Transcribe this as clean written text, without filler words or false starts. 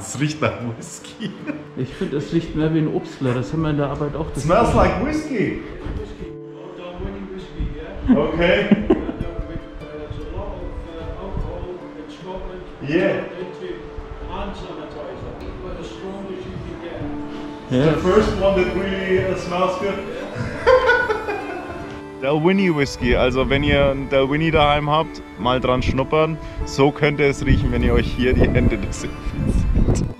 es riecht nach Whisky. Ich finde, es riecht mehr wie ein Obstler. Das haben wir in der Arbeit auch. It smells like whiskey. Okay. There's a lot of alcohol in Scotland. Yeah. Into hand sanitizer, but as strong as you can get. Ja. The first one that really smells good. Dalwhinnie Whisky, also wenn ihr einen Dalwhinnie daheim habt, mal dran schnuppern. So könnte es riechen, wenn ihr euch hier die Hände desinfiziert.